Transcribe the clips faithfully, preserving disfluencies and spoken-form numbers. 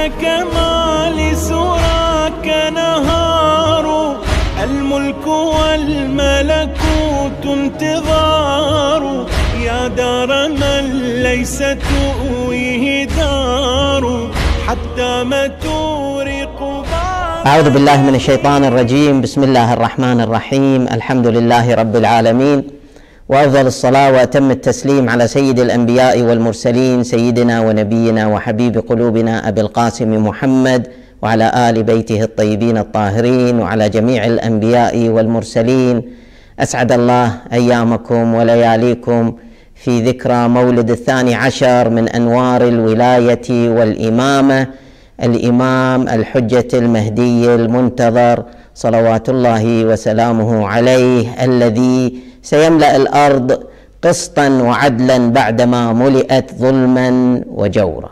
كمال سراك نهار، الملك والملكوت انتظار، يا دار من ليس تؤويه دار، حتى ما تورق بار. أعوذ بالله من الشيطان الرجيم. بسم الله الرحمن الرحيم. الحمد لله رب العالمين، وأفضل الصلاة وأتم التسليم على سيد الأنبياء والمرسلين، سيدنا ونبينا وحبيب قلوبنا أبي القاسم محمد، وعلى آل بيته الطيبين الطاهرين، وعلى جميع الأنبياء والمرسلين. أسعد الله أيامكم ولياليكم في ذكرى مولد الثاني عشر من أنوار الولاية والإمامة، الإمام الحجة المهدي المنتظر صلوات الله وسلامه عليه، الذي سيملأ الأرض قسطا وعدلا بعدما ملئت ظلما وجورا.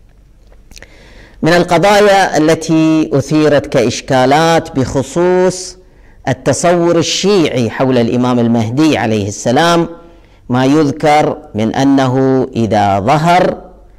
من القضايا التي أثيرت كإشكالات بخصوص التصور الشيعي حول الإمام المهدي عليه السلام ما يذكر من أنه إذا ظهر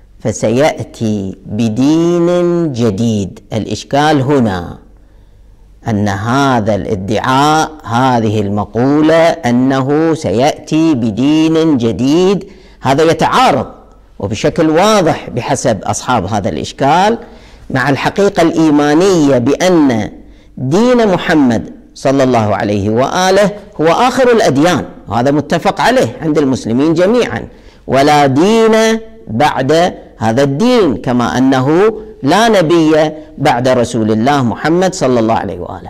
فسيأتي بدين جديد. الإشكال هنا أن هذا الادعاء، هذه المقولة أنه سيأتي بدين جديد، هذا يتعارض وبشكل واضح بحسب أصحاب هذا الإشكال مع الحقيقة الإيمانية بأن دين محمد صلى الله عليه وآله هو آخر الأديان، وهذا متفق عليه عند المسلمين جميعا، ولا دين بعد هذا الدين، كما أنه لا نبي بعد رسول الله محمد صلى الله عليه وآله.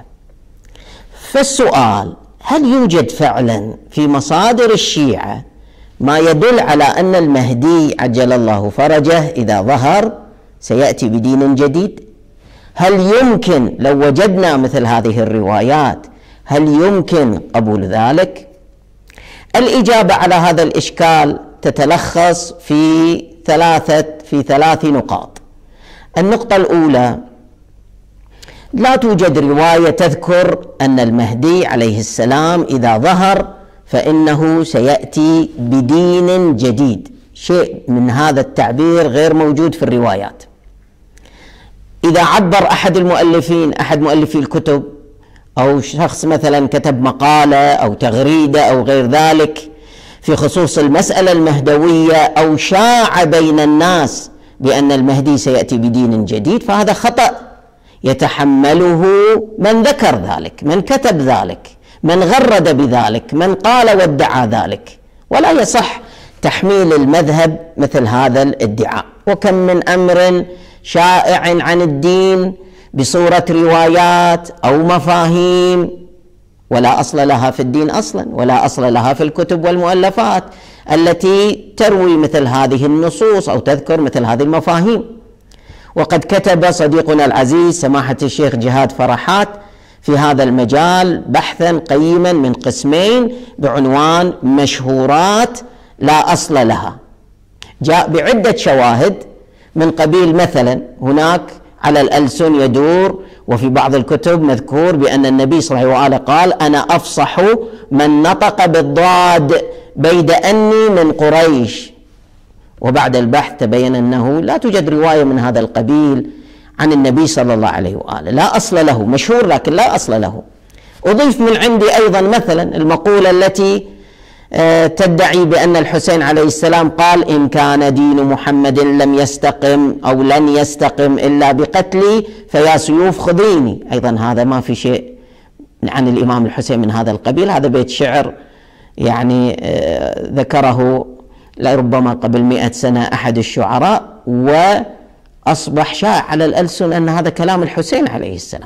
فالسؤال: هل يوجد فعلا في مصادر الشيعة ما يدل على أن المهدي عجل الله فرجه إذا ظهر سيأتي بدين جديد؟ هل يمكن لو وجدنا مثل هذه الروايات هل يمكن قبول ذلك؟ الإجابة على هذا الإشكال تتلخص في ثلاثة في ثلاث نقاط. النقطة الأولى: لا توجد رواية تذكر أن المهدي عليه السلام إذا ظهر فإنه سيأتي بدين جديد. شيء من هذا التعبير غير موجود في الروايات. إذا عبر أحد المؤلفين، أحد مؤلفي الكتب، أو شخص مثلا كتب مقالة أو تغريدة أو غير ذلك في خصوص المسألة المهدوية، أو شاع بين الناس بأن المهدي سيأتي بدين جديد، فهذا خطأ يتحمله من ذكر ذلك، من كتب ذلك، من غرد بذلك، من قال وادعى ذلك، ولا يصح تحميل المذهب مثل هذا الادعاء. وكم من أمر شائع عن الدين بصورة روايات أو مفاهيم ولا أصل لها في الدين أصلا، ولا أصل لها في الكتب والمؤلفات التي تروي مثل هذه النصوص أو تذكر مثل هذه المفاهيم. وقد كتب صديقنا العزيز سماحة الشيخ جهاد فرحات في هذا المجال بحثا قيما من قسمين بعنوان مشهورات لا أصل لها، جاء بعدة شواهد من قبيل مثلا هناك على الألسن يدور وفي بعض الكتب مذكور بأن النبي صلى الله عليه وآله قال: أنا أفصح من نطق بالضاد بيد أني من قريش. وبعد البحث تبين أنه لا توجد رواية من هذا القبيل عن النبي صلى الله عليه وآله، لا أصل له، مشهور لكن لا أصل له. أضيف من عندي أيضا مثلا المقولة التي تدعي بأن الحسين عليه السلام قال: إن كان دين محمد لم يستقم أو لن يستقم إلا بقتلي فيا سيوف خذيني. أيضا هذا ما في شيء عن الإمام الحسين من هذا القبيل، هذا بيت شعر يعني ذكره لربما قبل مئة سنة أحد الشعراء، وأصبح شائع على الألسن أن هذا كلام الحسين عليه السلام.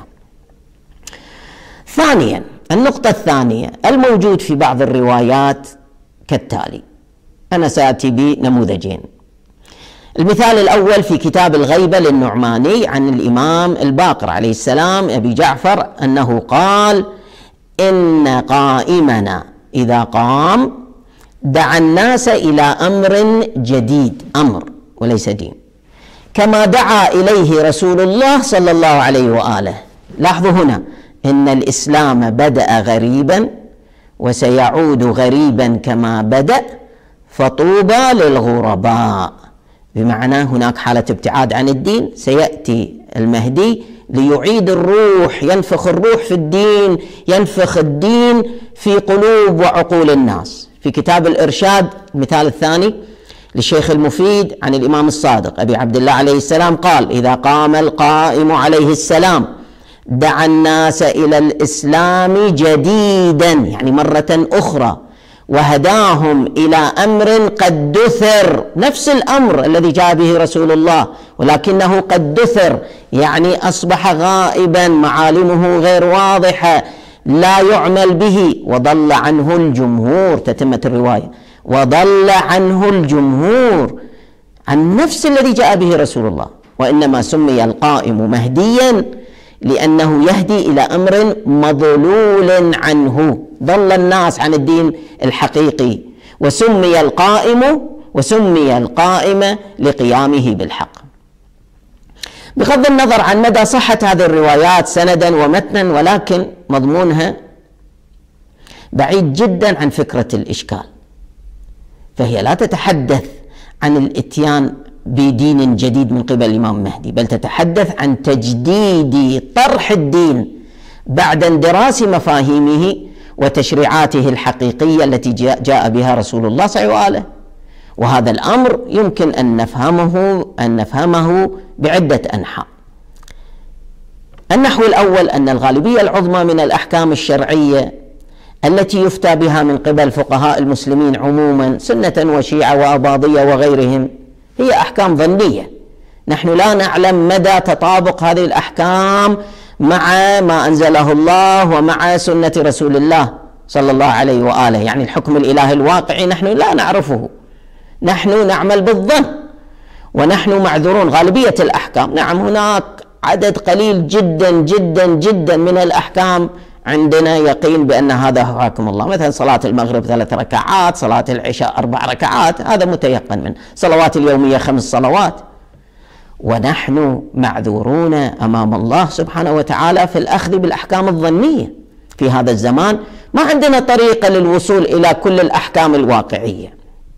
ثانيا، النقطة الثانية الموجود في بعض الروايات كالتالي، أنا سأتي بنموذجين. المثال الأول في كتاب الغيبة للنعماني عن الإمام الباقر عليه السلام أبي جعفر أنه قال: إن قائمنا إذا قام دعا الناس إلى أمر جديد، أمر وليس دين، كما دعا إليه رسول الله صلى الله عليه وآله. لاحظوا هنا: إن الإسلام بدأ غريبا وسيعود غريبا كما بدأ، فطوبى للغرباء. بمعنى هناك حالة ابتعاد عن الدين. سيأتي المهدي ليعيد الروح، ينفخ الروح في الدين، ينفخ الدين في قلوب وعقول الناس. في كتاب الإرشاد المثال الثاني للشيخ المفيد عن الإمام الصادق أبي عبد الله عليه السلام قال: إذا قام القائم عليه السلام دعا الناس إلى الإسلام جديدا، يعني مرة أخرى، وهداهم إلى أمر قد دثر، نفس الأمر الذي جاء به رسول الله ولكنه قد دثر، يعني أصبح غائبا، معالمه غير واضحة، لا يعمل به، وضل عنه الجمهور. تتمة الرواية: وضل عنه الجمهور، عن نفس الذي جاء به رسول الله. وإنما سمي القائم مهديا لأنه يهدي إلى أمر مضلول عنه، ضل الناس عن الدين الحقيقي، وسمي القائم وسمي القائم لقيامه بالحق. بغض النظر عن مدى صحة هذه الروايات سندا ومتنا، ولكن مضمونها بعيد جدا عن فكرة الإشكال، فهي لا تتحدث عن الإتيان بدين جديد من قبل الإمام المهدي، بل تتحدث عن تجديد طرح الدين بعد اندراس مفاهيمه وتشريعاته الحقيقية التي جاء بها رسول الله صلى الله عليه وآله. وهذا الأمر يمكن أن نفهمه أن نفهمه بعدة أنحاء. النحو الأول أن الغالبية العظمى من الأحكام الشرعية التي يفتى بها من قبل فقهاء المسلمين عموما، سنة وشيعة وأباضية وغيرهم، هي أحكام ظنية. نحن لا نعلم مدى تطابق هذه الأحكام مع ما أنزله الله ومع سنة رسول الله صلى الله عليه وآله، يعني الحكم الإلهي الواقعي نحن لا نعرفه، نحن نعمل بالظن ونحن معذورون. غالبية الأحكام، نعم هناك عدد قليل جدا جدا جدا من الأحكام عندنا يقين بأن هذا هو حكم الله، مثلا صلاة المغرب ثلاث ركعات، صلاة العشاء أربع ركعات، هذا متيقن منه، صلوات اليومية خمس صلوات. ونحن معذورون أمام الله سبحانه وتعالى في الأخذ بالأحكام الظنية. في هذا الزمان ما عندنا طريقة للوصول إلى كل الأحكام الواقعية.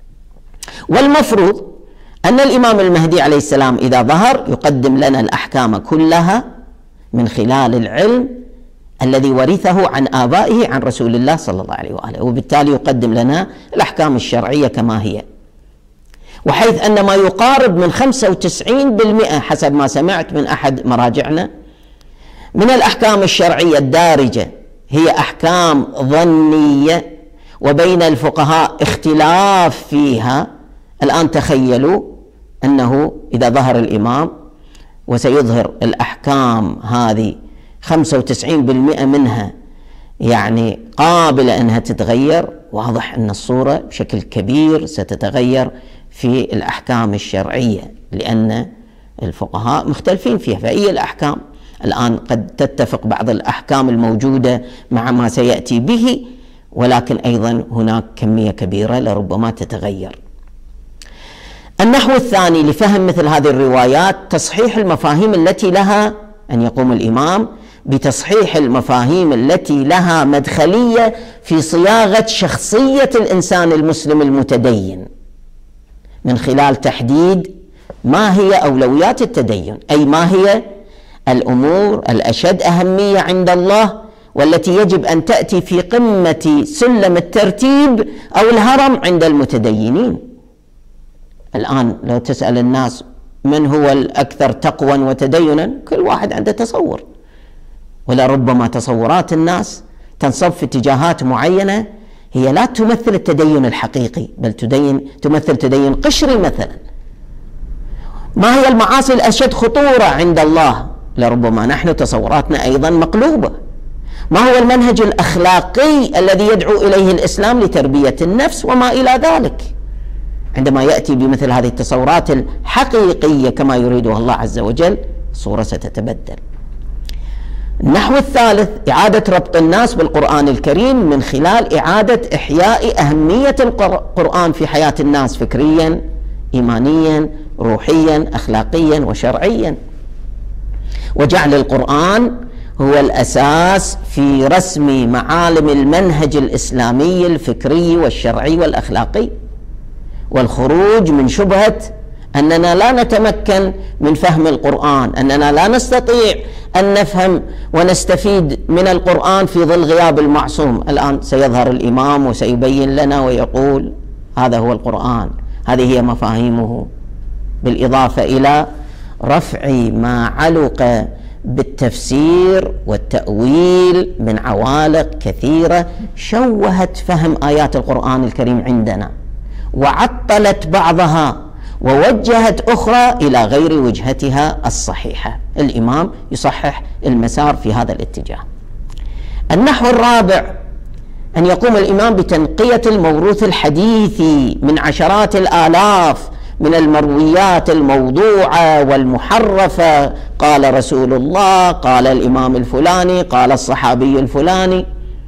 والمفروض أن الإمام المهدي عليه السلام إذا ظهر يقدم لنا الأحكام كلها من خلال العلم الذي ورثه عن آبائه عن رسول الله صلى الله عليه وآله، وبالتالي يقدم لنا الأحكام الشرعية كما هي، وحيث أن ما يقارب من خمسة وتسعين بالمئة حسب ما سمعت من أحد مراجعنا من الأحكام الشرعية الدارجة هي أحكام ظنية، وبين الفقهاء اختلاف فيها. الآن تخيلوا أنه إذا ظهر الإمام وسيظهر الأحكام هذه خمسة وتسعين بالمئة منها يعني قابلة أنها تتغير، واضح أن الصورة بشكل كبير ستتغير في الأحكام الشرعية، لأن الفقهاء مختلفين فيها. فأي الأحكام الآن قد تتفق بعض الأحكام الموجودة مع ما سيأتي به، ولكن أيضا هناك كمية كبيرة لربما تتغير. النحو الثاني لفهم مثل هذه الروايات تصحيح المفاهيم التي لها، أن يقوم الإمام بتصحيح المفاهيم التي لها مدخلية في صياغة شخصية الإنسان المسلم المتدين، من خلال تحديد ما هي أولويات التدين، أي ما هي الأمور الأشد أهمية عند الله والتي يجب أن تأتي في قمة سلم الترتيب أو الهرم عند المتدينين. الآن لو تسأل الناس من هو الأكثر تقوى وتدينا، كل واحد عنده تصور، ولربما تصورات الناس تنصب في اتجاهات معينة هي لا تمثل التدين الحقيقي، بل تدين تمثل تدين قشري. مثلا ما هي المعاصي الأشد خطورة عند الله، لربما نحن تصوراتنا أيضا مقلوبة. ما هو المنهج الأخلاقي الذي يدعو إليه الإسلام لتربية النفس وما إلى ذلك. عندما يأتي بمثل هذه التصورات الحقيقية كما يريدها الله عز وجل، صورة ستتبدل. النحو الثالث إعادة ربط الناس بالقرآن الكريم من خلال إعادة إحياء أهمية القرآن في حياة الناس فكريا، إيمانيا، روحيا، أخلاقيا وشرعيا، وجعل القرآن هو الأساس في رسم معالم المنهج الإسلامي الفكري والشرعي والأخلاقي، والخروج من شبهة أننا لا نتمكن من فهم القرآن، أننا لا نستطيع أن نفهم ونستفيد من القرآن في ظل غياب المعصوم. الآن سيظهر الإمام وسيبين لنا ويقول هذا هو القرآن، هذه هي مفاهيمه، بالإضافة إلى رفع ما علق بالتفسير والتأويل من عوالق كثيرة شوهت فهم آيات القرآن الكريم عندنا، وعطلت بعضها ووجهت أخرى إلى غير وجهتها الصحيحة. الإمام يصحح المسار في هذا الاتجاه. النحو الرابع أن يقوم الإمام بتنقية الموروث الحديثي من عشرات الآلاف من المرويات الموضوعة والمحرفة، قال رسول الله، قال الإمام الفلاني، قال الصحابي الفلاني،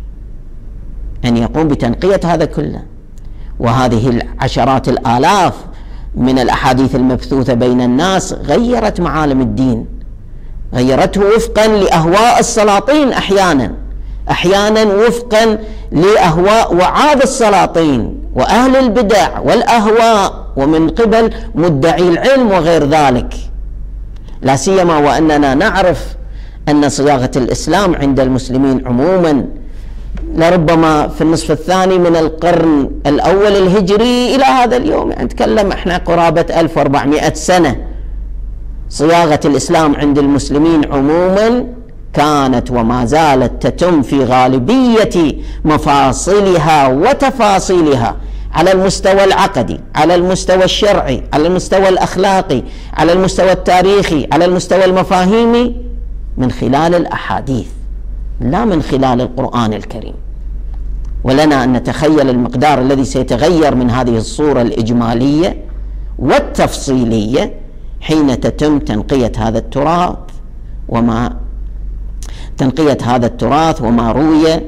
أن يقوم بتنقية هذا كله. وهذه العشرات الآلاف من الأحاديث المبثوثة بين الناس غيرت معالم الدين، غيرته وفقا لأهواء السلاطين، أحيانا أحيانا وفقا لأهواء وعاظ السلاطين وأهل البدع والأهواء، ومن قبل مدعي العلم وغير ذلك. لا سيما وأننا نعرف أن صياغة الإسلام عند المسلمين عموما لربما في النصف الثاني من القرن الأول الهجري إلى هذا اليوم، يعني نتكلم احنا قرابة ألف وأربعمائة سنة، صياغة الإسلام عند المسلمين عموما كانت وما زالت تتم في غالبية مفاصلها وتفاصيلها على المستوى العقدي، على المستوى الشرعي، على المستوى الأخلاقي، على المستوى التاريخي، على المستوى المفاهيمي، من خلال الأحاديث لا من خلال القرآن الكريم. ولنا أن نتخيل المقدار الذي سيتغير من هذه الصورة الإجمالية والتفصيلية حين تتم تنقية هذا التراث وما تنقية هذا التراث وما روي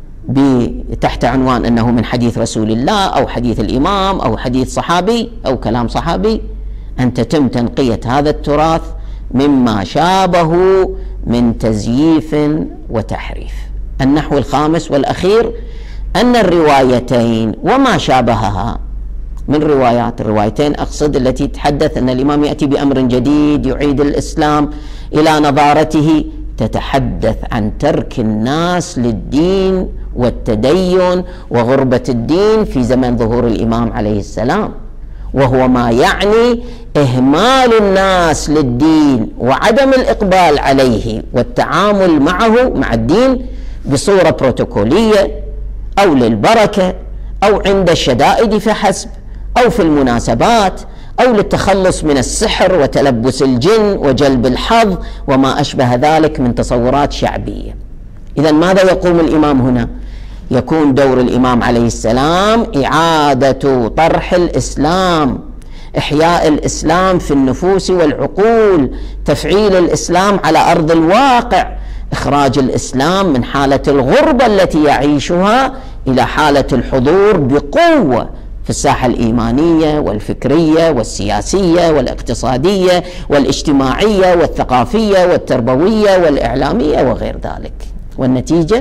تحت عنوان أنه من حديث رسول الله أو حديث الإمام أو حديث صحابي أو كلام صحابي، أن تتم تنقية هذا التراث مما شابه من تزييف وتحريف. النحو الخامس والأخير أن الروايتين وما شابهها من روايات، الروايتين أقصد التي تحدث أن الإمام يأتي بأمر جديد يعيد الإسلام إلى نظارته، تتحدث عن ترك الناس للدين والتدين وغربة الدين في زمن ظهور الإمام عليه السلام، وهو ما يعني إهمال الناس للدين وعدم الإقبال عليه والتعامل معه مع الدين بصورة بروتوكولية أو للبركة أو عند الشدائد فحسب أو في المناسبات أو للتخلص من السحر وتلبس الجن وجلب الحظ وما أشبه ذلك من تصورات شعبية. إذن ماذا يقوم الإمام هنا؟ يكون دور الإمام عليه السلام إعادة طرح الإسلام، إحياء الإسلام في النفوس والعقول، تفعيل الإسلام على أرض الواقع، إخراج الإسلام من حالة الغربة التي يعيشها إلى حالة الحضور بقوة في الساحة الإيمانية والفكرية والسياسية والاقتصادية والاجتماعية والثقافية والتربوية والإعلامية وغير ذلك. والنتيجة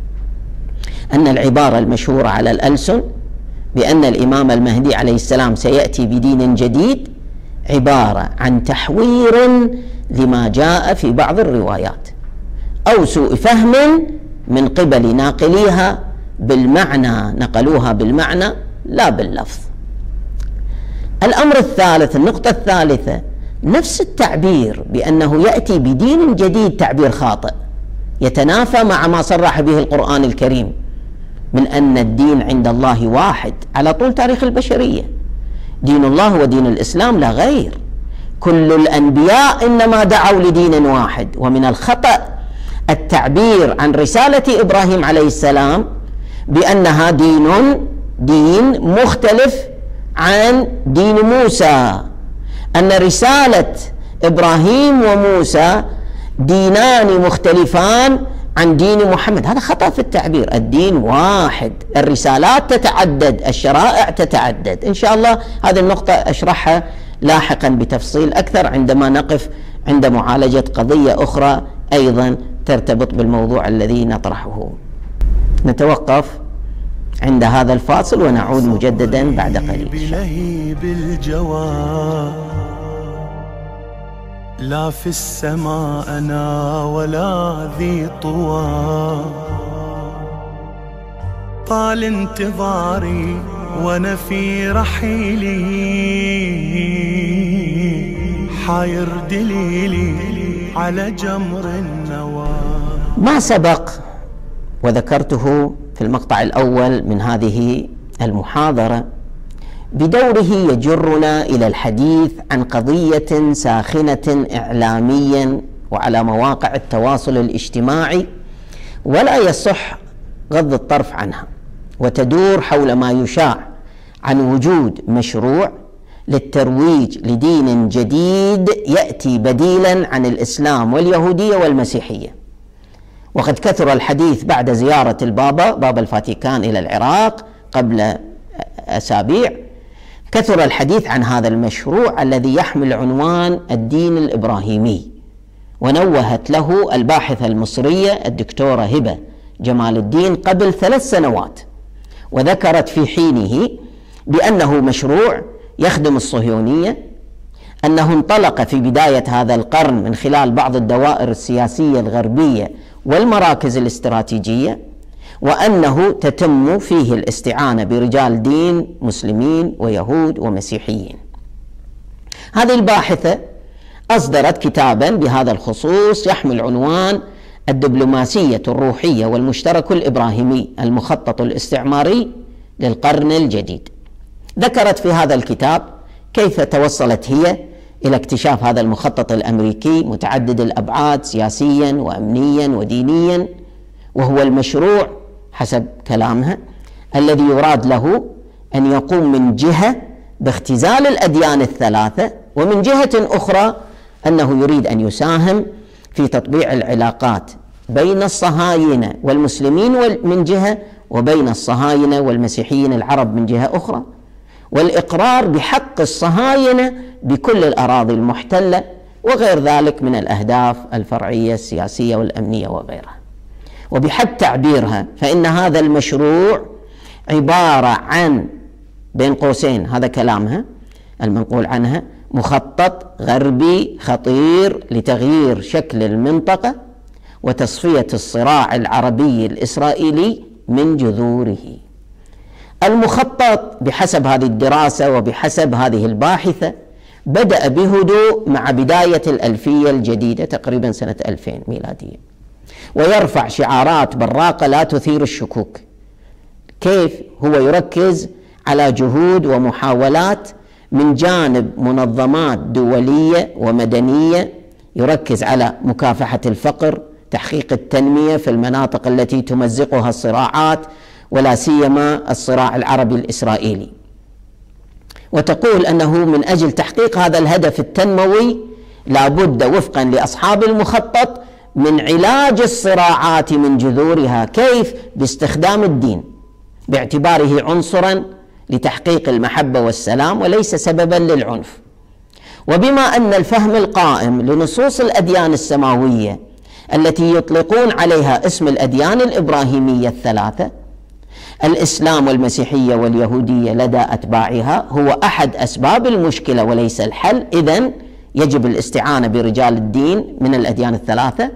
أن العبارة المشهورة على الألسن بأن الإمام المهدي عليه السلام سيأتي بدين جديد عبارة عن تحوير لما جاء في بعض الروايات أو سوء فهم من قبل ناقليها بالمعنى، نقلوها بالمعنى لا باللفظ. الأمر الثالث، النقطة الثالثة، نفس التعبير بأنه يأتي بدين جديد تعبير خاطئ يتنافى مع ما صرح به القرآن الكريم من أن الدين عند الله واحد على طول تاريخ البشرية، دين الله ودين الإسلام لا غير، كل الأنبياء إنما دعوا لدين واحد. ومن الخطأ التعبير عن رسالة إبراهيم عليه السلام بأنها دين دين مختلف عن دين موسى، أن رسالة إبراهيم وموسى دينان مختلفان عن دين محمد، هذا خطأ في التعبير. الدين واحد، الرسالات تتعدد، الشرائع تتعدد. إن شاء الله هذه النقطة أشرحها لاحقا بتفصيل أكثر عندما نقف عند معالجة قضية أخرى أيضا ترتبط بالموضوع الذي نطرحه. نتوقف عند هذا الفاصل ونعود مجددا بعد قليل. بلهيب الجوى لا في السماء أنا ولا ذي طوى، طال انتظاري وانا في رحيلي، حاير دليلي على جمر النوى. ما سبق وذكرته في المقطع الأول من هذه المحاضرة بدوره يجرنا إلى الحديث عن قضية ساخنة إعلاميا وعلى مواقع التواصل الاجتماعي ولا يصح غض الطرف عنها، وتدور حول ما يشاع عن وجود مشروع للترويج لدين جديد يأتي بديلا عن الإسلام واليهودية والمسيحية. وقد كثر الحديث بعد زيارة البابا بابا الفاتيكان إلى العراق قبل أسابيع، كثر الحديث عن هذا المشروع الذي يحمل عنوان الدين الإبراهيمي، ونوهت له الباحثة المصرية الدكتورة هبة جمال الدين قبل ثلاث سنوات، وذكرت في حينه بأنه مشروع يخدم الصهيونية، أنه انطلق في بداية هذا القرن من خلال بعض الدوائر السياسية الغربية والمراكز الاستراتيجية، وأنه تتم فيه الاستعانة برجال دين مسلمين ويهود ومسيحيين. هذه الباحثة أصدرت كتابا بهذا الخصوص يحمل عنوان الدبلوماسية الروحية والمشترك الإبراهيمي المخطط الاستعماري للقرن الجديد. ذكرت في هذا الكتاب كيف توصلت هي إلى اكتشاف هذا المخطط الأمريكي متعدد الأبعاد سياسيا وأمنيا ودينيا، وهو المشروع حسب كلامها الذي يراد له أن يقوم من جهة باختزال الأديان الثلاثة، ومن جهة أخرى أنه يريد أن يساهم في تطبيع العلاقات بين الصهاينة والمسلمين من جهة، وبين الصهاينة والمسيحيين العرب من جهة أخرى، والإقرار بحق الصهاينة بكل الأراضي المحتلة وغير ذلك من الأهداف الفرعية السياسية والأمنية وغيرها. وبحد تعبيرها فإن هذا المشروع عبارة عن بين قوسين، هذا كلامها المنقول عنها، مخطط غربي خطير لتغيير شكل المنطقة وتصفية الصراع العربي الإسرائيلي من جذوره. المخطط بحسب هذه الدراسة وبحسب هذه الباحثة بدأ بهدوء مع بداية الألفية الجديدة تقريبا سنة ألفين ميلادية، ويرفع شعارات براقة لا تثير الشكوك. كيف؟ هو يركز على جهود ومحاولات من جانب منظمات دولية ومدنية، يركز على مكافحة الفقر، تحقيق التنمية في المناطق التي تمزقها الصراعات ولا سيما الصراع العربي الإسرائيلي، وتقول أنه من أجل تحقيق هذا الهدف التنموي لابد وفقا لأصحاب المخطط من علاج الصراعات من جذورها. كيف؟ باستخدام الدين باعتباره عنصرا لتحقيق المحبة والسلام وليس سببا للعنف. وبما أن الفهم القائم لنصوص الأديان السماوية التي يطلقون عليها اسم الأديان الإبراهيمية الثلاثة، الإسلام والمسيحية واليهودية، لدى أتباعها هو أحد أسباب المشكلة وليس الحل، إذن يجب الاستعانة برجال الدين من الأديان الثلاثة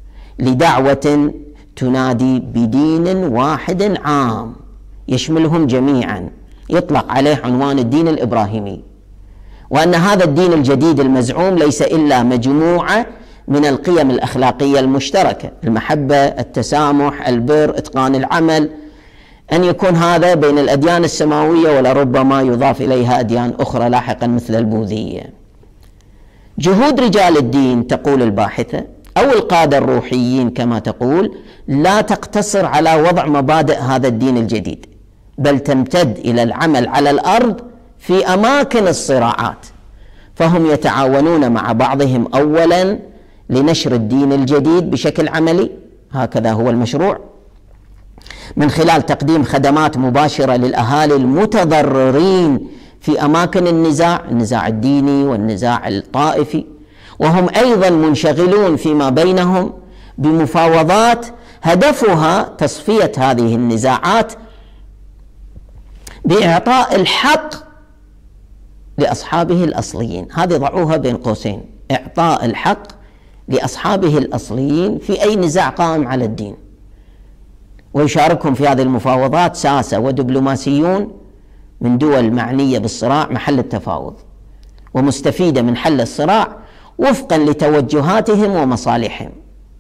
لدعوة تنادي بدين واحد عام يشملهم جميعا، يطلق عليه عنوان الدين الإبراهيمي، وأن هذا الدين الجديد المزعوم ليس إلا مجموعة من القيم الأخلاقية المشتركة: المحبة، التسامح، البر، إتقان العمل، أن يكون هذا بين الأديان السماوية ولربما يضاف إليها أديان أخرى لاحقا مثل البوذية. جهود رجال الدين، تقول الباحثة، أو القادة الروحيين كما تقول، لا تقتصر على وضع مبادئ هذا الدين الجديد، بل تمتد إلى العمل على الأرض في أماكن الصراعات، فهم يتعاونون مع بعضهم أولا لنشر الدين الجديد بشكل عملي، هكذا هو المشروع، من خلال تقديم خدمات مباشرة للأهالي المتضررين في أماكن النزاع، النزاع الديني والنزاع الطائفي، وهم أيضا منشغلون فيما بينهم بمفاوضات هدفها تصفية هذه النزاعات بإعطاء الحق لأصحابه الأصليين. هذه ضعوها بين قوسين، إعطاء الحق لأصحابه الأصليين في أي نزاع قائم على الدين. ويشاركهم في هذه المفاوضات ساسة ودبلوماسيون من دول معنية بالصراع محل التفاوض، ومستفيدة من حل الصراع وفقا لتوجهاتهم ومصالحهم.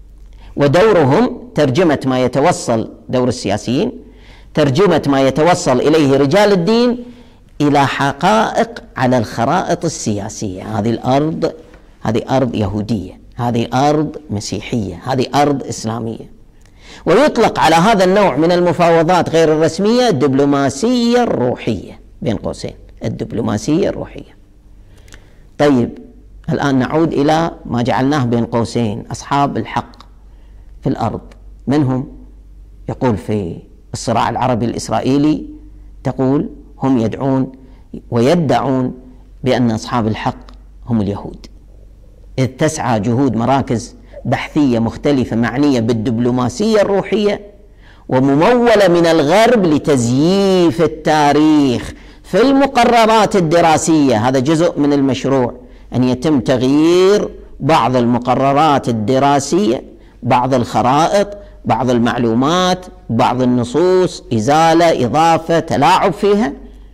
ودورهم ترجمة ما يتوصل، دور السياسيين ترجمة ما يتوصل إليه رجال الدين إلى حقائق على الخرائط السياسية. هذه الأرض هذه أرض يهودية، هذه أرض مسيحية، هذه أرض إسلامية. ويطلق على هذا النوع من المفاوضات غير الرسمية الدبلوماسية الروحية، بين قوسين الدبلوماسية الروحية. طيب الآن نعود إلى ما جعلناه بين قوسين، أصحاب الحق في الأرض. من هم؟ يقول في الصراع العربي الإسرائيلي، تقول هم يدعون ويدعون بأن أصحاب الحق هم اليهود، إذ تسعى جهود مراكز بحثية مختلفة معنية بالدبلوماسية الروحية وممولة من الغرب لتزييف التاريخ في المقررات الدراسية. هذا جزء من المشروع، أن يتم تغيير بعض المقررات الدراسية، بعض الخرائط، بعض المعلومات، بعض النصوص، إزالة، إضافة، تلاعب فيها،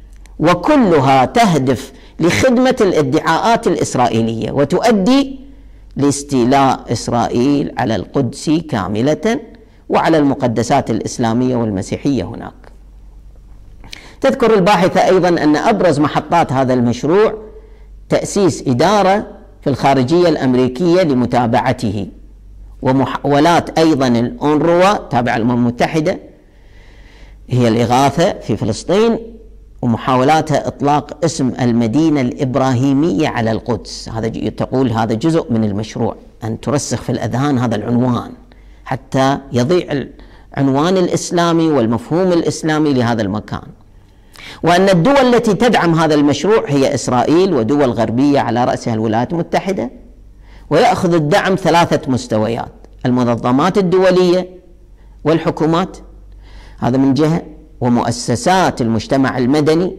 وكلها تهدف لخدمة الادعاءات الإسرائيلية وتؤدي لاستيلاء إسرائيل على القدس كاملة وعلى المقدسات الإسلامية والمسيحية هناك. تذكر الباحثة أيضا أن أبرز محطات هذا المشروع تأسيس إدارة في الخارجية الأمريكية لمتابعته، ومحاولات أيضا الأونروا تابع الأمم المتحدة هي الإغاثة في فلسطين، ومحاولاتها إطلاق اسم المدينة الإبراهيمية على القدس. هذا تقول هذا جزء من المشروع، أن ترسخ في الأذهان هذا العنوان حتى يضيع العنوان الإسلامي والمفهوم الإسلامي لهذا المكان. وأن الدول التي تدعم هذا المشروع هي إسرائيل ودول غربية على رأسها الولايات المتحدة، ويأخذ الدعم ثلاثة مستويات: المنظمات الدولية والحكومات، هذا من جهة، ومؤسسات المجتمع المدني،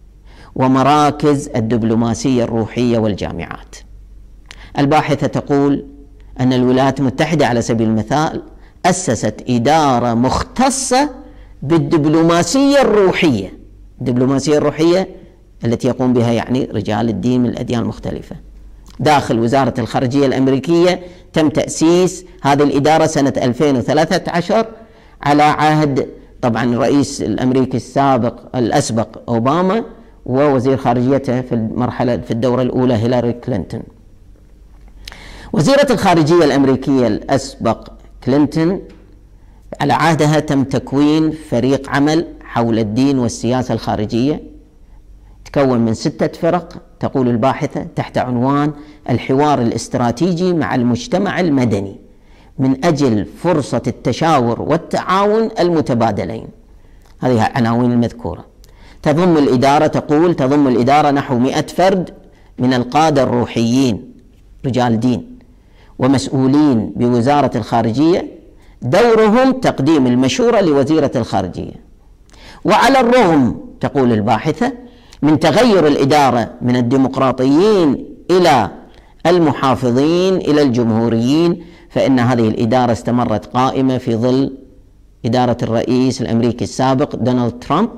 ومراكز الدبلوماسية الروحية والجامعات. الباحثة تقول أن الولايات المتحدة على سبيل المثال أسست إدارة مختصة بالدبلوماسية الروحية. الدبلوماسية الروحية التي يقوم بها يعني رجال الدين من الأديان المختلفة. داخل وزارة الخارجية الأمريكية تم تأسيس هذه الإدارة سنة ألفين وثلاثة عشر على عهد طبعا الرئيس الأمريكي السابق الأسبق أوباما ووزير خارجيته في المرحلة في الدورة الأولى هيلاري كلينتون. وزيرة الخارجية الأمريكية الأسبق كلينتون على عهدها تم تكوين فريق عمل حول الدين والسياسة الخارجية، تكون من ستة فرق، تقول الباحثة، تحت عنوان الحوار الاستراتيجي مع المجتمع المدني من أجل فرصة التشاور والتعاون المتبادلين. هذه عناوين المذكورة. تضم الإدارة تقول تضم الإدارة نحو مئة فرد من القادة الروحيين رجال دين ومسؤولين بوزارة الخارجية، دورهم تقديم المشورة لوزيرة الخارجية. وعلى الرغم تقول الباحثة من تغير الإدارة من الديمقراطيين إلى المحافظين إلى الجمهوريين، فإن هذه الإدارة استمرت قائمة في ظل إدارة الرئيس الأمريكي السابق دونالد ترامب،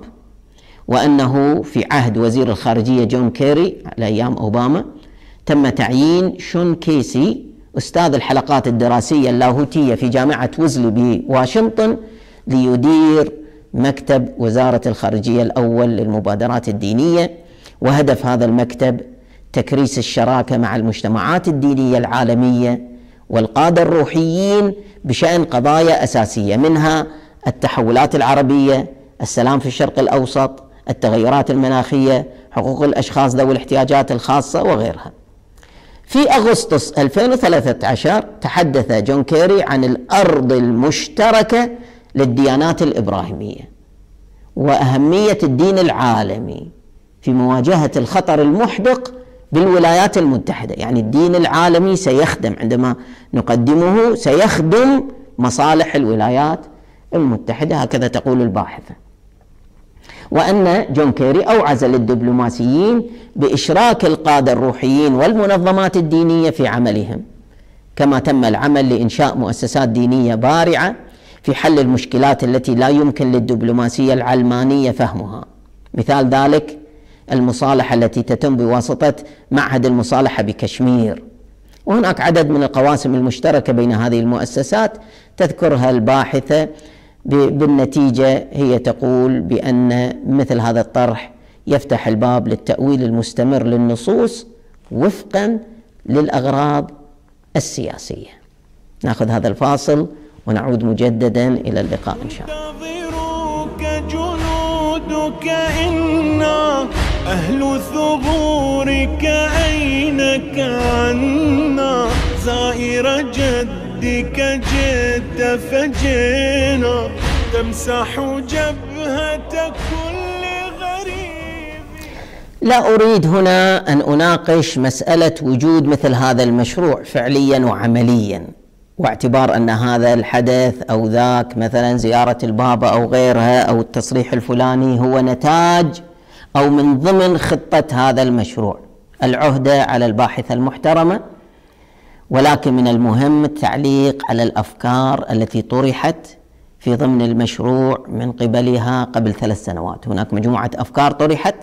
وأنه في عهد وزير الخارجية جون كيري على أيام أوباما تم تعيين شون كيسي أستاذ الحلقات الدراسية اللاهوتية في جامعة ويزلي بواشنطن ليدير مكتب وزارة الخارجية الأول للمبادرات الدينية. وهدف هذا المكتب تكريس الشراكة مع المجتمعات الدينية العالمية والقادة الروحيين بشأن قضايا أساسية، منها التحولات العربية، السلام في الشرق الأوسط، التغيرات المناخية، حقوق الأشخاص ذوي الاحتياجات الخاصة وغيرها. في أغسطس ألفين وثلاثة عشر تحدث جون كيري عن الأرض المشتركة للديانات الإبراهيمية وأهمية الدين العالمي في مواجهة الخطر المحدق بالولايات المتحدة. يعني الدين العالمي سيخدم، عندما نقدمه سيخدم مصالح الولايات المتحدة، هكذا تقول الباحثة. وأن جون كيري أوعز للدبلوماسيين بإشراك القادة الروحيين والمنظمات الدينية في عملهم، كما تم العمل لإنشاء مؤسسات دينية بارعة في حل المشكلات التي لا يمكن للدبلوماسية العلمانية فهمها. مثال ذلك المصالحة التي تتم بواسطة معهد المصالحة بكشمير، وهناك عدد من القواسم المشتركة بين هذه المؤسسات تذكرها الباحثة. بالنتيجة هي تقول بأن مثل هذا الطرح يفتح الباب للتأويل المستمر للنصوص وفقا للأغراض السياسية. نأخذ هذا الفاصل ونعود مجددا إلى اللقاء إن شاء الله. جنودك إنا أهل ثغورك أينك عنا، زائر جدك جئت فجئنا، تمسح جبهة كل غريب. لا أريد هنا أن أناقش مسألة وجود مثل هذا المشروع فعليا وعمليا، واعتبار أن هذا الحدث أو ذاك مثلا زيارة البابا أو غيرها أو التصريح الفلاني هو نتاج أو من ضمن خطة هذا المشروع. العهدة على الباحثة المحترمة، ولكن من المهم التعليق على الأفكار التي طرحت في ضمن المشروع من قبلها قبل ثلاث سنوات. هناك مجموعة أفكار طرحت،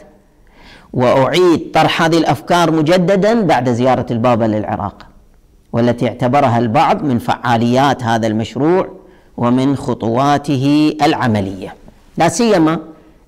وأعيد طرح هذه الأفكار مجددا بعد زيارة البابا للعراق، والتي اعتبرها البعض من فعاليات هذا المشروع ومن خطواته العملية، لا سيما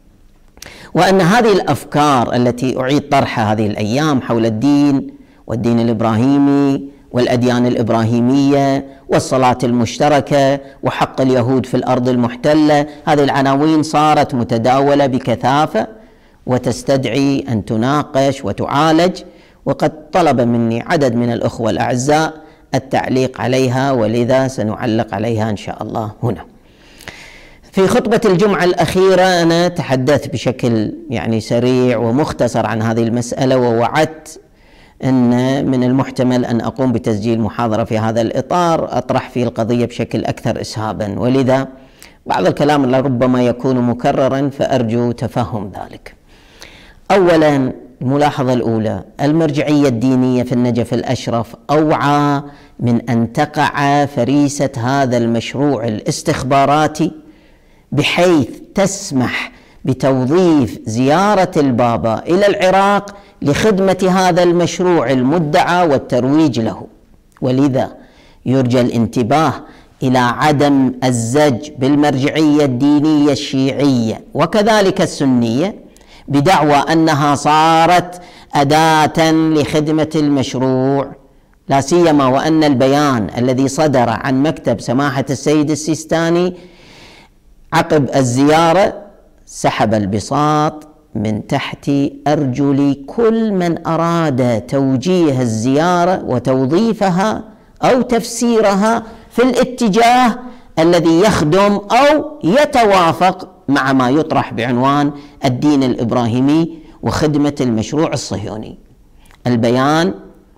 وأن هذه الأفكار التي أعيد طرحها هذه الأيام حول الدين والدين الإبراهيمي والأديان الإبراهيمية والصلاة المشتركة وحق اليهود في الأرض المحتلة، هذه العناوين صارت متداولة بكثافة وتستدعي أن تناقش وتعالج، وقد طلب مني عدد من الأخوة الأعزاء التعليق عليها، ولذا سنعلق عليها إن شاء الله هنا. في خطبة الجمعة الأخيرة أنا تحدثت بشكل يعني سريع ومختصر عن هذه المسألة، ووعدت أن من المحتمل أن أقوم بتسجيل محاضرة في هذا الإطار أطرح فيه القضية بشكل أكثر إسهابا، ولذا بعض الكلام لربما يكون مكررا فأرجو تفهم ذلك. أولا، الملاحظة الأولى، المرجعية الدينية في النجف الأشرف أوعى من أن تقع فريسة هذا المشروع الاستخباراتي بحيث تسمح بتوظيف زيارة البابا إلى العراق لخدمة هذا المشروع المدعى والترويج له. ولذا يرجى الانتباه إلى عدم الزج بالمرجعية الدينية الشيعية وكذلك السنية بدعوى أنها صارت أداة لخدمة المشروع، لا سيما وأن البيان الذي صدر عن مكتب سماحة السيد السيستاني عقب الزيارة سحب البساط من تحت أرجل كل من أراد توجيه الزيارة وتوظيفها أو تفسيرها في الاتجاه الذي يخدم أو يتوافق مع ما يطرح بعنوان الدين الإبراهيمي وخدمة المشروع الصهيوني. البيان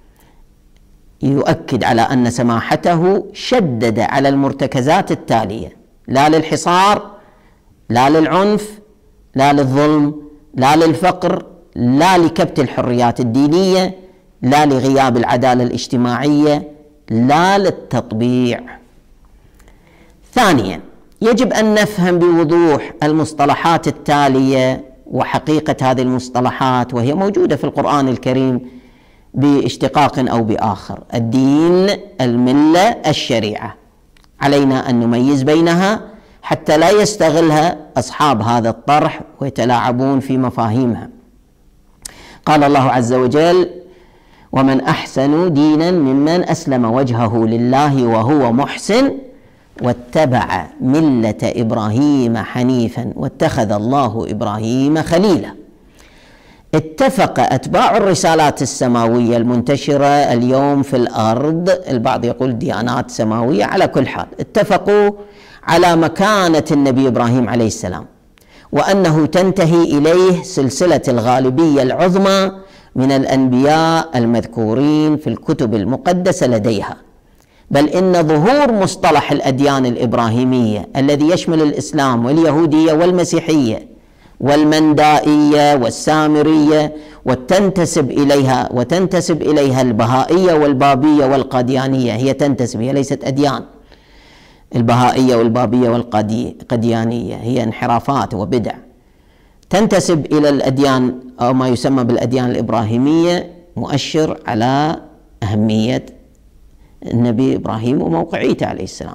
يؤكد على أن سماحته شدد على المرتكزات التالية: لا للحصار، لا للعنف، لا للظلم، لا للفقر، لا لكبت الحريات الدينية، لا لغياب العدالة الاجتماعية، لا للتطبيع. ثانيا، يجب أن نفهم بوضوح المصطلحات التالية وحقيقة هذه المصطلحات، وهي موجودة في القرآن الكريم باشتقاق أو بآخر: الدين، الملة، الشريعة. علينا أن نميز بينها حتى لا يستغلها أصحاب هذا الطرح ويتلاعبون في مفاهيمها. قال الله عز وجل: ومن أحسن دينا ممن أسلم وجهه لله وهو محسن واتبع ملة إبراهيم حنيفا واتخذ الله إبراهيم خليلا. اتفق أتباع الرسالات السماوية المنتشرة اليوم في الأرض، البعض يقول ديانات سماوية، على كل حال اتفقوا على مكانة النبي إبراهيم عليه السلام، وأنه تنتهي إليه سلسلة الغالبية العظمى من الأنبياء المذكورين في الكتب المقدسة لديها، بل إن ظهور مصطلح الأديان الإبراهيمية الذي يشمل الإسلام واليهودية والمسيحية والمندائية والسامرية، وتنتسب إليها وتنتسب إليها البهائية والبابية والقاديانية. هي تنتسب، هي ليست أديان. البهائية والبابية والقاديانية هي انحرافات وبدع، تنتسب إلى الأديان أو ما يسمى بالأديان الإبراهيمية، مؤشر على أهمية النبي إبراهيم وموقعيته عليه السلام.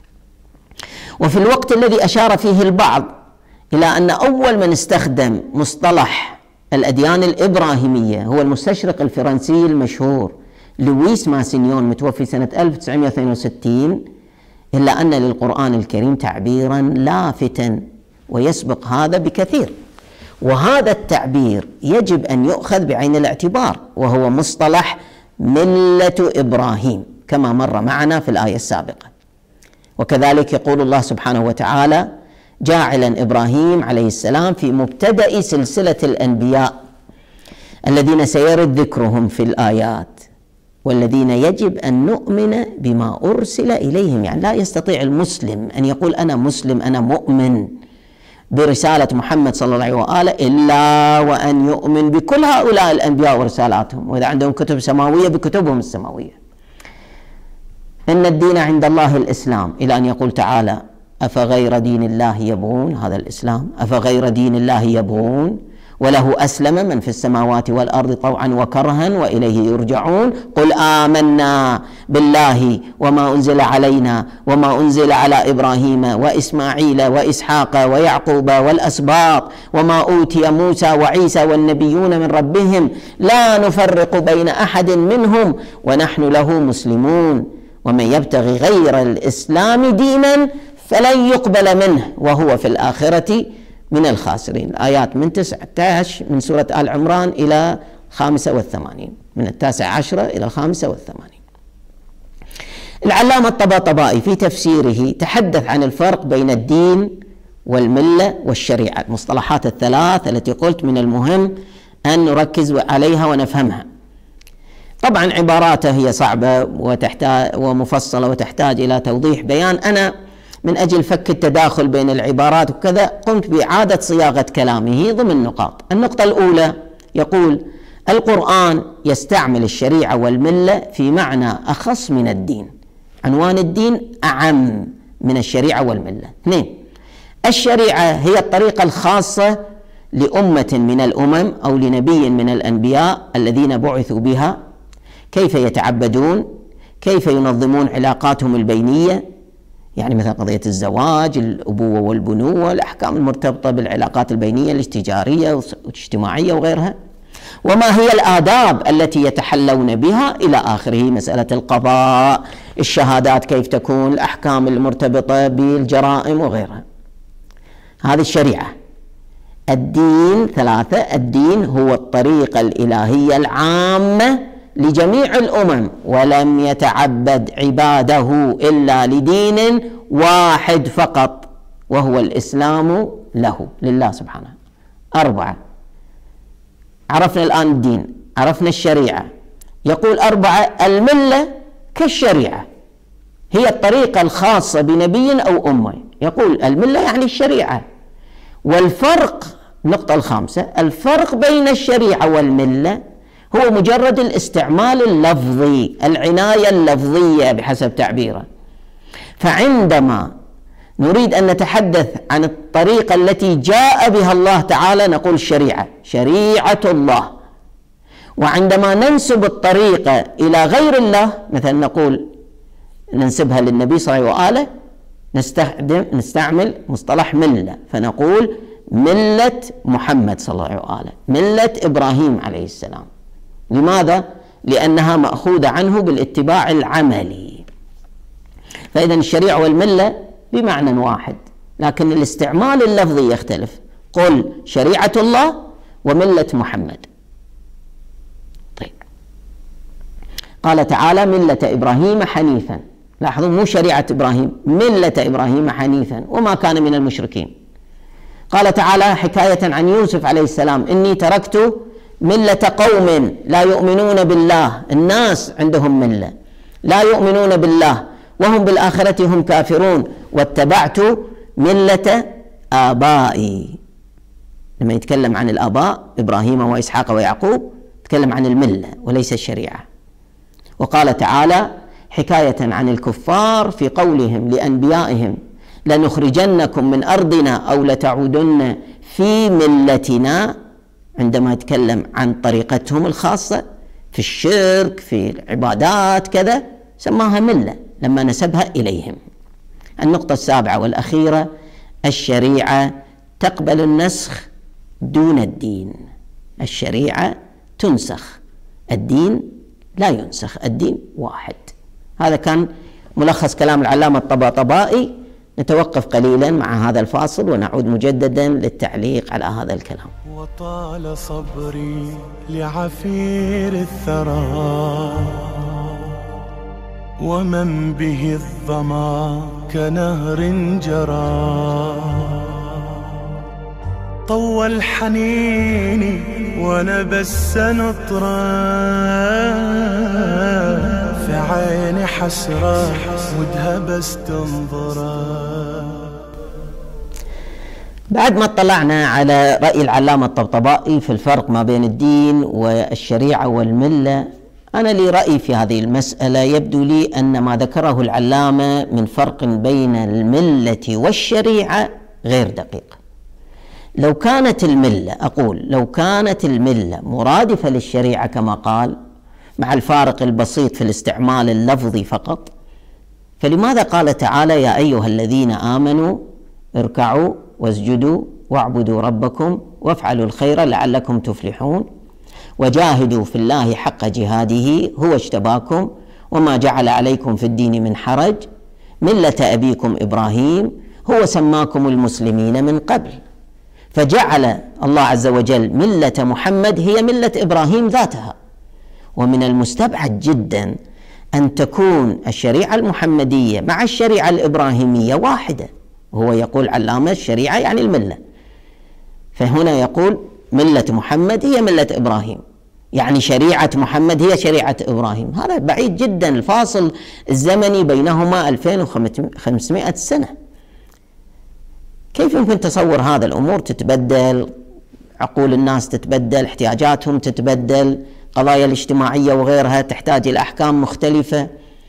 وفي الوقت الذي أشار فيه البعض إلى أن أول من استخدم مصطلح الأديان الإبراهيمية هو المستشرق الفرنسي المشهور لويس ماسينيون، متوفي سنة ألف وتسعمائة واثنين وستين، إلا أن للقرآن الكريم تعبيرا لافتا ويسبق هذا بكثير، وهذا التعبير يجب أن يؤخذ بعين الاعتبار، وهو مصطلح ملة إبراهيم كما مر معنا في الآية السابقة. وكذلك يقول الله سبحانه وتعالى: جاعلا إبراهيم عليه السلام في مبتدأ سلسلة الأنبياء الذين سيرد ذكرهم في الآيات، والذين يجب أن نؤمن بما أرسل إليهم. يعني لا يستطيع المسلم أن يقول أنا مسلم أنا مؤمن برسالة محمد صلى الله عليه وآله إلا وأن يؤمن بكل هؤلاء الأنبياء ورسالاتهم، وإذا عندهم كتب سماوية بكتبهم السماوية. إن الدين عند الله الإسلام، إلى أن يقول تعالى: أفغير دين الله يبغون، هذا الإسلام، أفغير دين الله يبغون وله أسلم من في السماوات والأرض طوعا وكرها وإليه يرجعون، قل آمنا بالله وما أنزل علينا وما أنزل على إبراهيم وإسماعيل وإسحاق ويعقوب والأسباط وما أوتي موسى وعيسى والنبيون من ربهم لا نفرق بين أحد منهم ونحن له مسلمون، ومن يبتغي غير الإسلام دينا فلن يقبل منه وهو في الآخرة من الخاسرين. الآيات من تسعة عشر من سورة آل عمران إلى خامسة والثمانين، من التاسع عشرة إلى الخامسة والثمانين. العلامة الطباطبائي في تفسيره تحدث عن الفرق بين الدين والملة والشريعة، المصطلحات الثلاث التي قلت من المهم أن نركز عليها ونفهمها. طبعا عباراته هي صعبة وتحتاج ومفصلة وتحتاج إلى توضيح بيان. أنا من أجل فك التداخل بين العبارات وكذا قمت بإعادة صياغة كلامه ضمن نقاط. النقطة الأولى يقول: القرآن يستعمل الشريعة والملة في معنى أخص من الدين. عنوان الدين أعم من الشريعة والملة. اثنين، الشريعة هي الطريقة الخاصة لأمة من الأمم أو لنبي من الأنبياء الذين بعثوا بها، كيف يتعبدون، كيف ينظمون علاقاتهم البينية، يعني مثل قضية الزواج، الأبوة والبنوة، الأحكام المرتبطة بالعلاقات البينية التجارية والاجتماعية وغيرها، وما هي الآداب التي يتحلون بها إلى آخره، مسألة القضاء، الشهادات كيف تكون، الأحكام المرتبطة بالجرائم وغيرها. هذه الشريعة. الدين ثلاثة، الدين هو الطريقة الإلهية العامة لجميع الأمم، ولم يتعبد عباده إلا لدين واحد فقط وهو الإسلام له، لله سبحانه. أربعة، عرفنا الآن الدين، عرفنا الشريعة. يقول أربعة: الملة كالشريعة، هي الطريقة الخاصة بنبي أو أمة. يقول الملة يعني الشريعة. والفرق، النقطة الخامسة، الفرق بين الشريعة والملة هو مجرد الاستعمال اللفظي، العناية اللفظية بحسب تعبيره. فعندما نريد أن نتحدث عن الطريقة التي جاء بها الله تعالى نقول الشريعة، شريعة الله. وعندما ننسب الطريقة إلى غير الله، مثلا نقول ننسبها للنبي صلى الله عليه وآله، نستخدم نستعمل مصطلح ملة، فنقول ملة محمد صلى الله عليه وآله، ملة إبراهيم عليه السلام. لماذا؟ لأنها مأخوذة عنه بالاتباع العملي. فإذا الشريعة والملة بمعنى واحد، لكن الاستعمال اللفظي يختلف. قل شريعة الله وملة محمد. طيب، قال تعالى: ملة إبراهيم حنيفا. لاحظوا، مو شريعة إبراهيم، ملة إبراهيم حنيفا وما كان من المشركين. قال تعالى حكاية عن يوسف عليه السلام: إني تركت ملة قوم لا يؤمنون بالله. الناس عندهم ملة لا يؤمنون بالله وهم بالآخرة هم كافرون، واتبعت ملة آبائي. لما يتكلم عن الآباء إبراهيم وإسحاق ويعقوب يتكلم عن الملة وليس الشريعة. وقال تعالى حكاية عن الكفار في قولهم لأنبيائهم لنخرجنكم من أرضنا أو لتعودن في ملتنا، عندما يتكلم عن طريقتهم الخاصة في الشرك في العبادات كذا سماها ملة لما نسبها إليهم. النقطة السابعة والأخيرة، الشريعة تقبل النسخ دون الدين. الشريعة تنسخ، الدين لا ينسخ، الدين واحد. هذا كان ملخص كلام العلامة الطباطبائي. نتوقف قليلا مع هذا الفاصل ونعود مجددا للتعليق على هذا الكلام. وطال صبري لعفير الثرى ومن به الظما كنهر جرى، طوى الحنين ونبس نطرا في عين حسرة ودها بس تنظرا. بعد ما اطلعنا على رأي العلامة الطبطبائي في الفرق ما بين الدين والشريعة والملة، أنا لي رأي في هذه المسألة. يبدو لي أن ما ذكره العلامة من فرق بين الملة والشريعة غير دقيق. لو كانت الملة، أقول لو كانت الملة مرادفة للشريعة كما قال مع الفارق البسيط في الاستعمال اللفظي فقط، فلماذا قال تعالى يا أيها الذين آمنوا اركعوا واسجدوا واعبدوا ربكم وافعلوا الخير لعلكم تفلحون وجاهدوا في الله حق جهاده هو اجتباكم وما جعل عليكم في الدين من حرج ملة أبيكم إبراهيم هو سماكم المسلمين من قبل. فجعل الله عز وجل ملة محمد هي ملة إبراهيم ذاتها. ومن المستبعد جدا أن تكون الشريعة المحمدية مع الشريعة الإبراهيمية واحدة، وهو يقول علامة الشريعة يعني الملة، فهنا يقول ملة محمد هي ملة إبراهيم، يعني شريعة محمد هي شريعة إبراهيم. هذا بعيد جدا، الفاصل الزمني بينهما ألفين وخمسمائة سنة. كيف يمكن تصور هذا؟ الأمور تتبدل، عقول الناس تتبدل، احتياجاتهم تتبدل، قضايا الاجتماعية وغيرها تحتاج إلى أحكام مختلفة.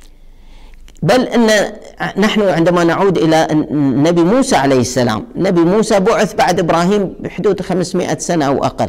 بل أن نحن عندما نعود إلى النبي موسى عليه السلام، نبي موسى بعث بعد إبراهيم بحدود خمسمائة سنة أو أقل.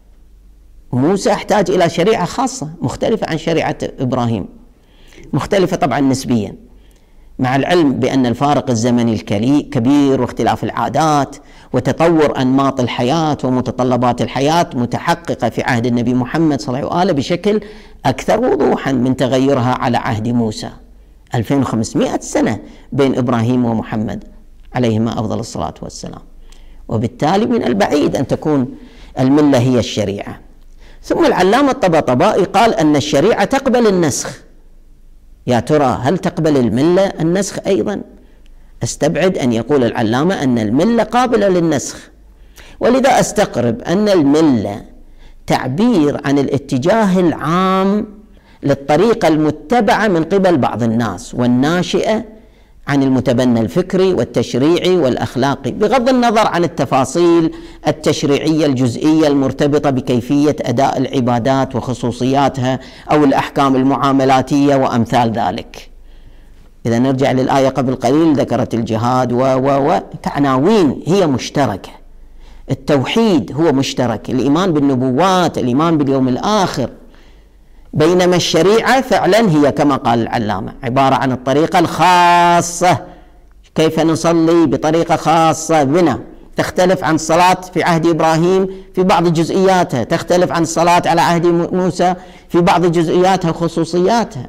موسى احتاج إلى شريعة خاصة مختلفة عن شريعة إبراهيم، مختلفة طبعا نسبيا، مع العلم بأن الفارق الزمني الكبير واختلاف العادات وتطور أنماط الحياة ومتطلبات الحياة متحققة في عهد النبي محمد صلى الله عليه وآله بشكل أكثر وضوحا من تغيرها على عهد موسى. ألفين وخمسمائة سنة بين إبراهيم ومحمد عليهما أفضل الصلاة والسلام، وبالتالي من البعيد أن تكون الملة هي الشريعة. ثم العلامة الطبطبائي قال أن الشريعة تقبل النسخ. يا ترى هل تقبل الملة النسخ أيضا؟ استبعد أن يقول العلامة أن الملة قابلة للنسخ، ولذا أستقرب أن الملة تعبير عن الاتجاه العام للطريقة المتبعة من قبل بعض الناس والناشئة عن المتبنى الفكري والتشريعي والأخلاقي، بغض النظر عن التفاصيل التشريعية الجزئية المرتبطة بكيفية أداء العبادات وخصوصياتها أو الأحكام المعاملاتية وأمثال ذلك. إذا نرجع للآية قبل قليل ذكرت الجهاد و و و كعناوين هي مشتركة، التوحيد هو مشترك، الإيمان بالنبوات، الإيمان باليوم الآخر، بينما الشريعة فعلا هي كما قال العلامة عبارة عن الطريقة الخاصة، كيف نصلي بطريقة خاصة بنا، تختلف عن الصلاة في عهد إبراهيم في بعض جزئياتها، تختلف عن الصلاة على عهد موسى في بعض جزئياتها وخصوصياتها.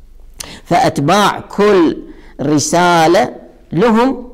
فأتباع كل رسالة لهم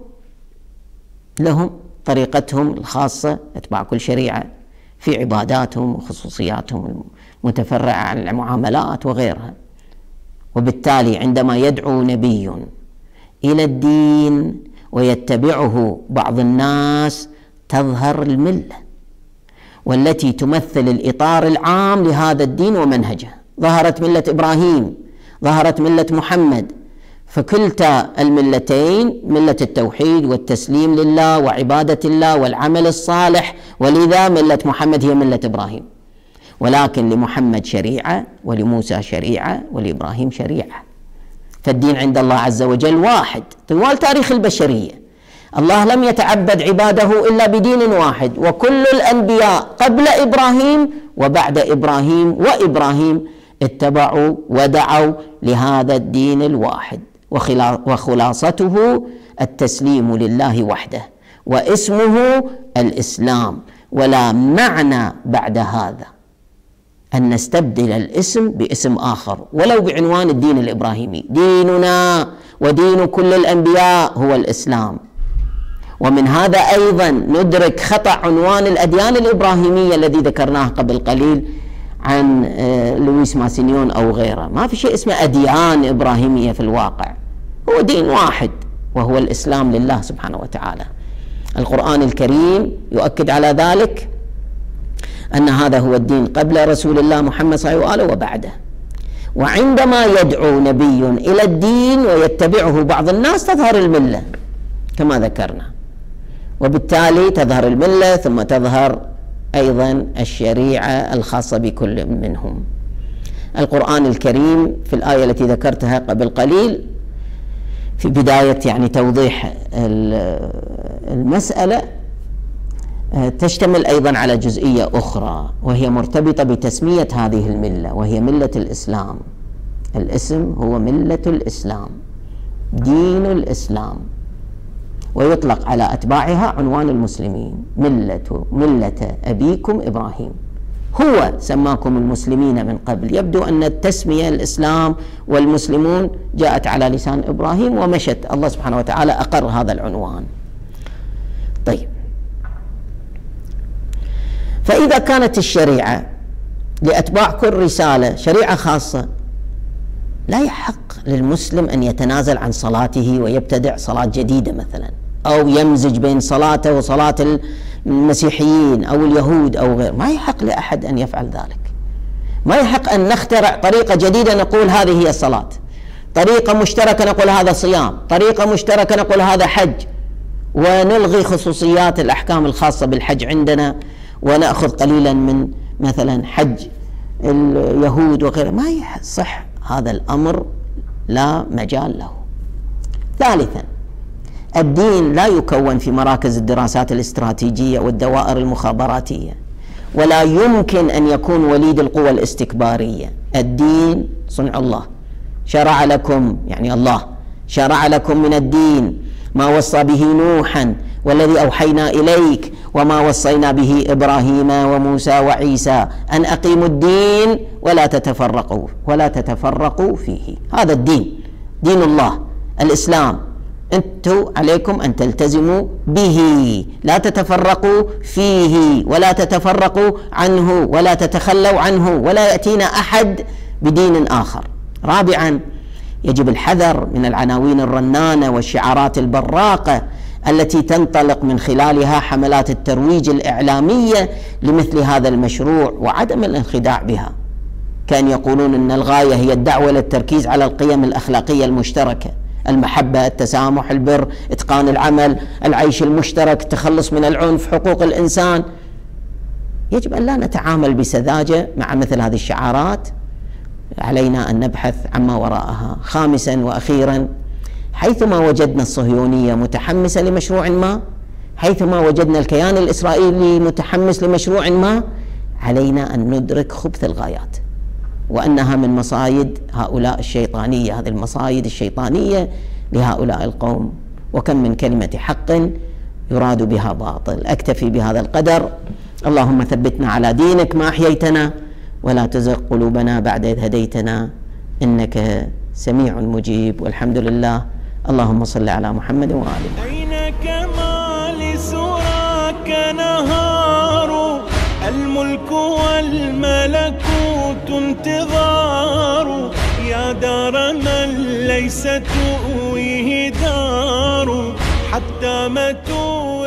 لهم طريقتهم الخاصة، أتباع كل شريعة في عباداتهم وخصوصياتهم المتفرعة عن المعاملات وغيرها. وبالتالي عندما يدعو نبي إلى الدين ويتبعه بعض الناس تظهر الملة، والتي تمثل الإطار العام لهذا الدين ومنهجه. ظهرت ملة إبراهيم، ظهرت ملة محمد، فكلتا الملتين ملة التوحيد والتسليم لله وعبادة الله والعمل الصالح، ولذا ملة محمد هي ملة إبراهيم، ولكن لمحمد شريعة ولموسى شريعة ولإبراهيم شريعة. فالدين عند الله عز وجل واحد طوال تاريخ البشرية. الله لم يتعبد عباده إلا بدين واحد، وكل الأنبياء قبل إبراهيم وبعد إبراهيم وإبراهيم اتبعوا ودعوا لهذا الدين الواحد، وخلاصته التسليم لله وحده، واسمه الإسلام، ولا معنى بعد هذا أن نستبدل الاسم باسم آخر ولو بعنوان الدين الإبراهيمي. ديننا ودين كل الأنبياء هو الإسلام. ومن هذا أيضا ندرك خطأ عنوان الأديان الإبراهيمية الذي ذكرناه قبل قليل عن لويس ماسينيون أو غيره. ما في شيء اسمه أديان إبراهيمية في الواقع، هو دين واحد وهو الإسلام لله سبحانه وتعالى. القرآن الكريم يؤكد على ذلك، أن هذا هو الدين قبل رسول الله محمد صلى الله عليه وآله وبعده. وعندما يدعو نبي إلى الدين ويتبعه بعض الناس تظهر الملة كما ذكرنا، وبالتالي تظهر الملة ثم تظهر أيضا الشريعة الخاصة بكل منهم. القرآن الكريم في الآية التي ذكرتها قبل قليل في بداية يعني توضيح المسألة تشتمل أيضا على جزئية أخرى، وهي مرتبطة بتسمية هذه الملة، وهي ملة الإسلام. الاسم هو ملة الإسلام، دين الإسلام، ويطلق على أتباعها عنوان المسلمين، ملة ملة أبيكم إبراهيم، هو سماكم المسلمين من قبل. يبدو أن التسمية الإسلام والمسلمون جاءت على لسان إبراهيم ومشت، الله سبحانه وتعالى أقر هذا العنوان. طيب، فإذا كانت الشريعة لأتباع كل رسالة شريعة خاصة، لا يحق للمسلم أن يتنازل عن صلاته ويبتدع صلاة جديدة مثلا، أو يمزج بين صلاته وصلاة المسيحيين أو اليهود أو غير. ما يحق لأحد أن يفعل ذلك. ما يحق أن نخترع طريقة جديدة نقول هذه هي الصلاة، طريقة مشتركة نقول هذا صيام، طريقة مشتركة نقول هذا حج، ونلغي خصوصيات الأحكام الخاصة بالحج عندنا ونأخذ قليلا من مثلا حج اليهود وغيره. ما يصح هذا الأمر، لا مجال له. ثالثا، الدين لا يكون في مراكز الدراسات الاستراتيجية والدوائر المخابراتية، ولا يمكن أن يكون وليد القوى الاستكبارية. الدين صنع الله، شرع لكم يعني الله شرع لكم من الدين ما وصى به نوحا والذي أوحينا إليك وما وصينا به إبراهيم وموسى وعيسى أن أقيموا الدين ولا تتفرقوا ولا تتفرقوا فيه. هذا الدين، دين الله الإسلام، أنتم عليكم أن تلتزموا به، لا تتفرقوا فيه ولا تتفرقوا عنه ولا تتخلوا عنه، ولا يأتينا أحد بدين آخر. رابعا، يجب الحذر من العناوين الرنانة والشعارات البراقة التي تنطلق من خلالها حملات الترويج الإعلامية لمثل هذا المشروع، وعدم الانخداع بها، كان يقولون أن الغاية هي الدعوة للتركيز على القيم الأخلاقية المشتركة، المحبة، التسامح، البر، إتقان العمل، العيش المشترك، التخلص من العنف، حقوق الإنسان. يجب أن لا نتعامل بسذاجة مع مثل هذه الشعارات، علينا أن نبحث عما وراءها. خامسا وأخيرا، حيثما وجدنا الصهيونية متحمسة لمشروع ما، حيثما وجدنا الكيان الإسرائيلي متحمس لمشروع ما، علينا أن ندرك خبث الغايات، وأنها من مصايد هؤلاء الشيطانية، هذه المصايد الشيطانية لهؤلاء القوم، وكم من كلمة حق يراد بها باطل. أكتفي بهذا القدر. اللهم ثبتنا على دينك ما أحييتنا، ولا تزغ قلوبنا بعد إذ هديتنا، إنك سميع مجيب، والحمد لله. اللهم صل على محمد وآله. أين كمال سراك نهار، الملك والملكوت انتظار، يا دار من ليس تؤويه دار، حتى ما تؤويه